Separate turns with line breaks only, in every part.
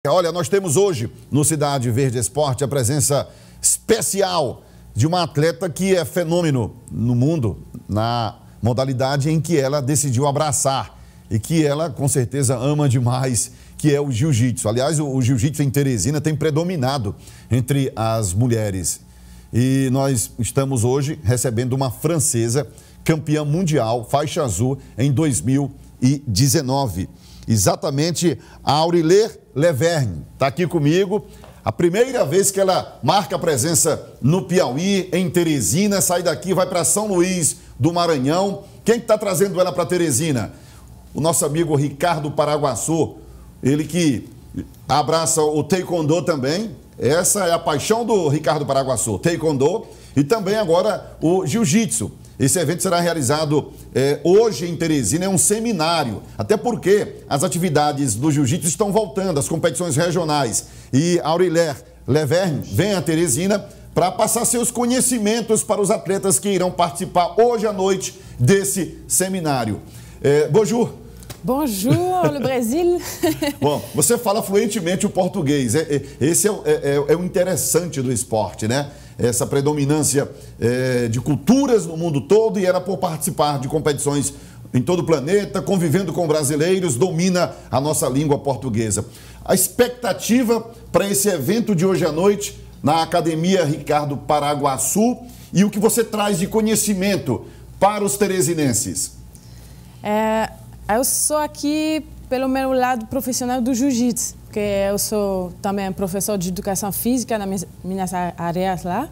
Olha, nós temos hoje no Cidade Verde Esporte a presença especial de uma atleta que é fenômeno no mundo, na modalidade em que ela decidiu abraçar e que ela com certeza ama demais, que é o jiu-jitsu. Aliás, o jiu-jitsu em Teresina tem predominado entre as mulheres. E nós estamos hoje recebendo uma francesa campeã mundial, faixa azul, em 2019. Exatamente, a Auriler Leverne está aqui comigo. A primeira vez que ela marca presença no Piauí, em Teresina, sai daqui, vai para São Luís do Maranhão. Quem está trazendo ela para Teresina? O nosso amigo Ricardo Paraguaçu, ele que abraça o Taekwondo também. Essa é a paixão do Ricardo Paraguaçu, Taekwondo, e também agora o Jiu-Jitsu. Esse evento será realizado hoje em Teresina, é um seminário, até porque as atividades do jiu-jitsu estão voltando, as competições regionais. E a Auriler Leverne vem a Teresina para passar seus conhecimentos para os atletas que irão participar hoje à noite desse seminário. Bonjour.
Bonjour, le Brasil.
Bom, você fala fluentemente o português. Esse é o interessante do esporte, né? Essa predominância de culturas no mundo todo, e ela, por participar de competições em todo o planeta, convivendo com brasileiros, domina a nossa língua portuguesa. A expectativa para esse evento de hoje à noite na Academia Ricardo Paraguaçu, e o que você traz de conhecimento para os teresinenses?
Eu sou aqui pelo meu lado profissional do jiu-jitsu, porque eu sou também professor de educação física nas minhas áreas lá.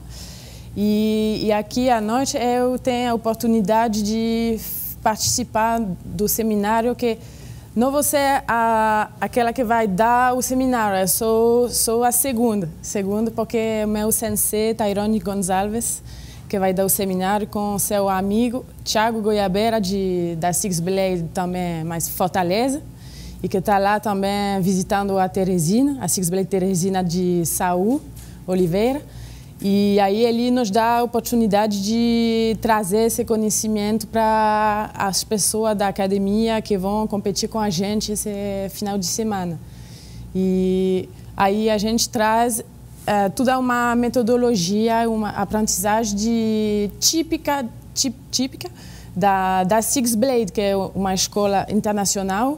E aqui à noite eu tenho a oportunidade de participar do seminário, que não vou ser aquela que vai dar o seminário, eu sou a segunda porque o meu sensei, Tairone Gonçalves, que vai dar o seminário com seu amigo Thiago Goiabeira, da Six Blade também, mais Fortaleza, e que está lá também visitando a Teresina, a Six Blade Teresina de Saul Oliveira. E aí ele nos dá a oportunidade de trazer esse conhecimento para as pessoas da academia que vão competir com a gente esse final de semana. E aí a gente traz toda uma metodologia, uma aprendizagem típica da Six Blade, que é uma escola internacional,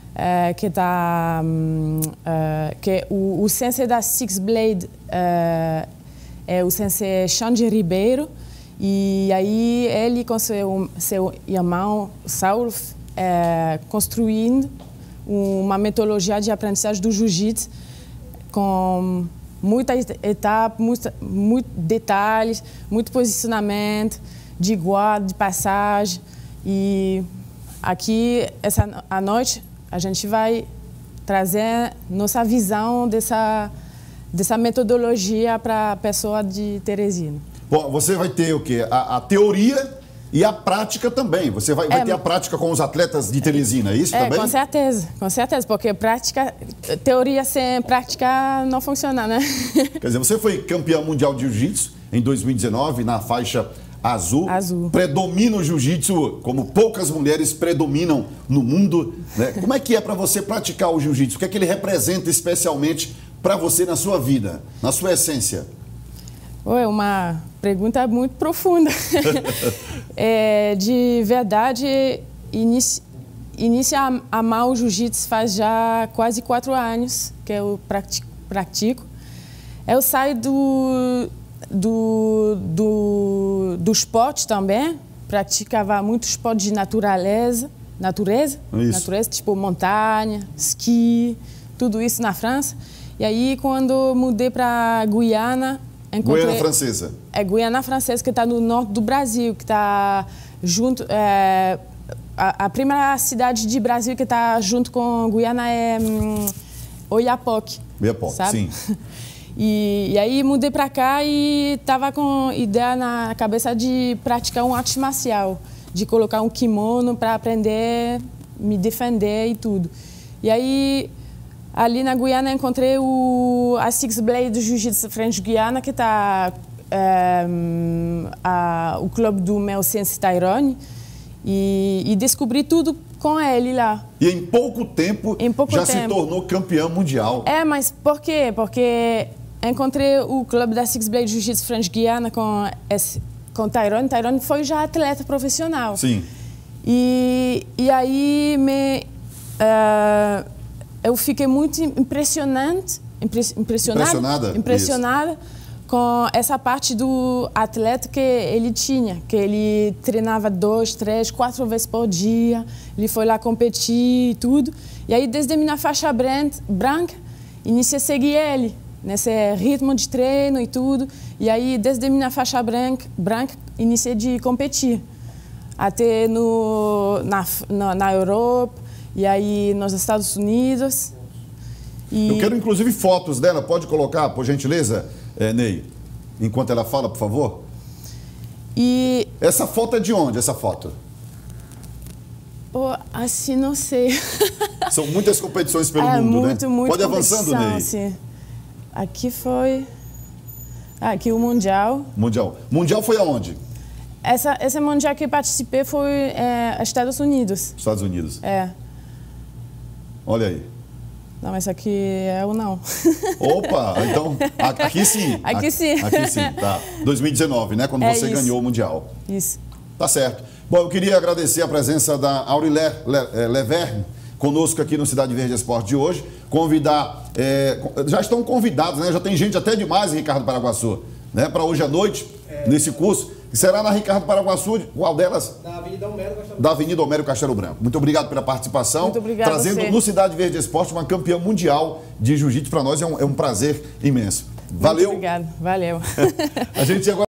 que o sensei da Six Blade é o sensei Xande Ribeiro, e aí ele com seu irmão Saulo construindo uma metodologia de aprendizagem do jiu-jitsu com muitas etapas, muitos detalhes, muito posicionamento, de guarda, de passagem. E aqui, à noite, a gente vai trazer nossa visão dessa metodologia para a pessoa de Teresina.
Bom, você vai ter o quê? A teoria e a prática também. Você vai ter a prática com os atletas de Teresina, é isso também?
Com certeza, porque teoria sem prática não funciona, né?
Quer dizer, você foi campeã mundial de jiu-jitsu em 2019, na faixa azul. Predomina o jiu-jitsu como poucas mulheres predominam no mundo, né? Como é que é para você praticar o jiu-jitsu? O que é que ele representa especialmente para você na sua vida, na sua essência?
É uma pergunta muito profunda. De verdade, inicia a amar o jiu-jitsu faz já quase 4 anos que eu pratico. Eu saio do esporte também, praticava muito esporte de natureza, tipo montanha, esqui, tudo isso na França. E aí, quando mudei para Guiana...
Guiana Francesa.
É Guiana Francesa, que está no norte do Brasil, que está junto... a primeira cidade de Brasil que está junto com Guiana é Oiapoque.
Oiapoque,
sabe?
Sim.
E aí mudei para cá e estava com ideia na cabeça de praticar um arte marcial, de colocar um kimono para aprender, me defender e tudo. E aí... Ali na Guiana encontrei a Six Blade do Jiu-Jitsu French Guiana, que está o clube do meu sensei Tairone, e descobri tudo com ele lá.
E em pouco tempo se tornou campeã mundial.
Mas por quê? Porque encontrei o clube da Six Blade Jiu-Jitsu French Guiana com Tyrone. Tyrone foi já atleta profissional.
Sim.
E aí eu fiquei muito impressionada com essa parte do atleta que ele tinha, que ele treinava 2, 3, 4 vezes por dia, ele foi lá competir e tudo. E aí, desde minha faixa branca, iniciei a seguir ele, nesse ritmo de treino e tudo. E aí, desde minha faixa branca iniciei de competir, até na Europa, e aí nos Estados Unidos.
Eu quero, inclusive, fotos dela. Pode colocar, por gentileza, Ney? Enquanto ela fala, por favor.
E
essa foto é de onde, essa foto?
Assim, não sei.
São muitas competições pelo mundo, né? Pode ir avançando, Ney.
Sim. Aqui foi... Aqui o Mundial.
Mundial foi aonde?
Esse Mundial que eu participei foi Estados Unidos.
Estados Unidos.
Olha
aí.
Não, esse aqui é o não.
Opa, então, aqui sim.
Aqui sim,
tá. 2019, né? Quando você ganhou o Mundial.
Isso.
Tá certo. Bom, eu queria agradecer a presença da Aurilé Leverne conosco aqui no Cidade Verde Esporte de hoje. Convidar, já estão convidados, né? Já tem gente até demais em Ricardo Paraguaçu, né? Para hoje à noite, nesse curso. Que será na Ricardo Paraguaçu, qual delas?
Da Avenida Homero Castelo Branco.
Da Avenida Homero Castelo Branco. Muito obrigado pela participação.
Muito obrigado.
Trazendo no Cidade Verde Esporte uma campeã mundial de jiu-jitsu. Para nós é um prazer imenso. Valeu.
Muito obrigado. Valeu.
A gente agora